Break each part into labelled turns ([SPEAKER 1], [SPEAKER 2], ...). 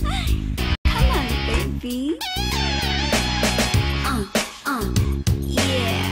[SPEAKER 1] Come on, baby. Yeah.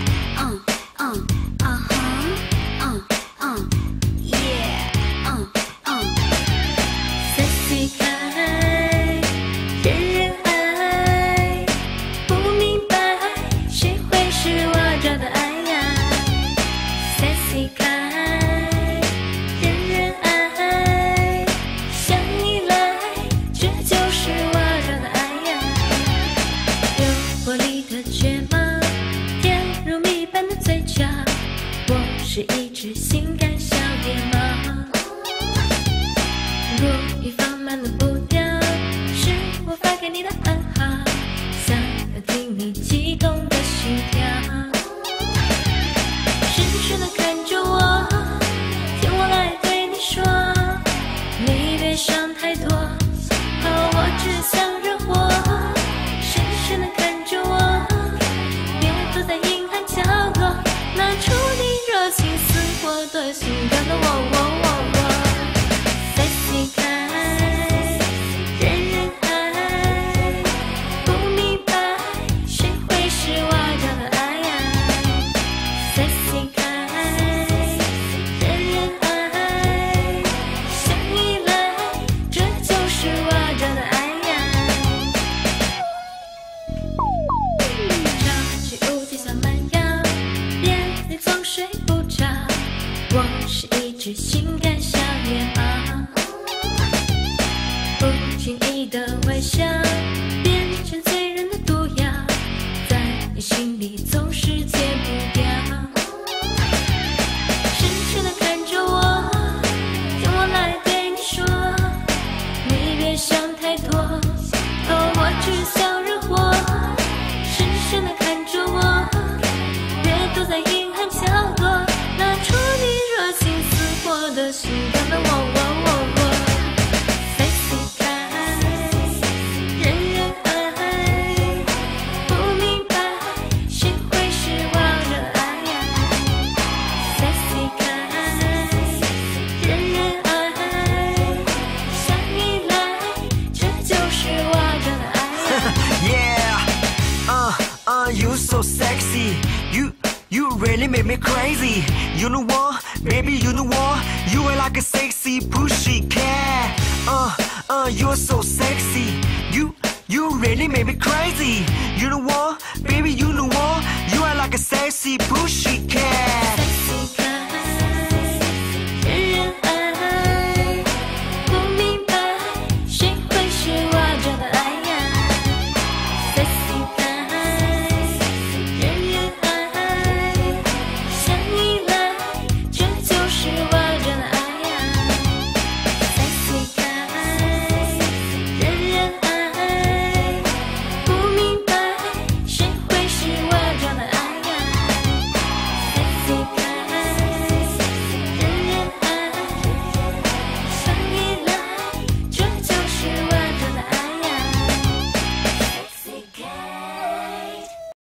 [SPEAKER 1] Yeah. Sexy 可爱，人人爱，不明白谁会是我找的爱呀 ？Sexy 可爱，人人爱，想你来，这就是我找的爱呀。有活力的睫毛，甜如蜜般的嘴角，我是一只性感小野猫。若一放慢了步调，是我发给你的暗号，想要听你激动的心跳。深深地看着我，听我来对你说，你别想太多，我只想惹祸。深深地看着我，别躲在阴暗角落，拿出你热情似火的心跳的我。Sexy 可爱，人人爱，不明白谁会是我找的爱呀 ？Sexy 可爱，人人爱，想你来，这就是我找的爱呀。超级无敌小蛮腰，别再装睡不着，我是一只性感小野猫。不经意的微笑，变成醉人的毒药，在你心里总是戒不掉。深深地看着我，听我来对你说，你别想太多，我只想惹祸。深深地看着我，别躲在阴暗角落，拿出你热情似火的心跳的我。
[SPEAKER 2] You so sexy, you really make me crazy. You know what, baby, you know what? You are like a sexy pushy cat. You're so sexy. You really make me crazy. You know what, baby, you know what? You are like a sexy pushy cat.